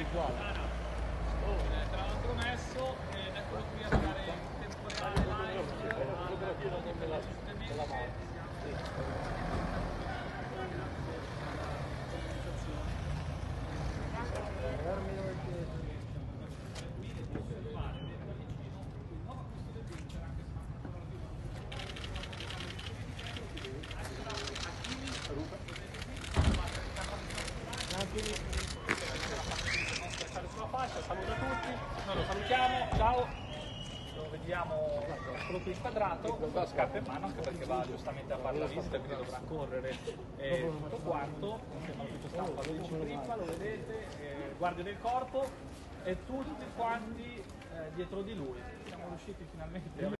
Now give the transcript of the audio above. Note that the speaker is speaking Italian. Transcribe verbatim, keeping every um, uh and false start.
uguale. Oh, te l'hanno promesso ed eccolo qui a stare in temporale live alla Villa di Bella Giustamente. Sulla fascia, saluto a tutti, noi lo salutiamo, ciao, lo vediamo quello qui inquadrato, con la scarpa in mano anche perché va giustamente a fare la visita, quindi dovrà correre e tutto quanto, insieme all'ufficio stampa, lo dici prima, lo vedete, eh, guardia del corpo e tutti quanti eh, dietro di lui. Siamo riusciti finalmente a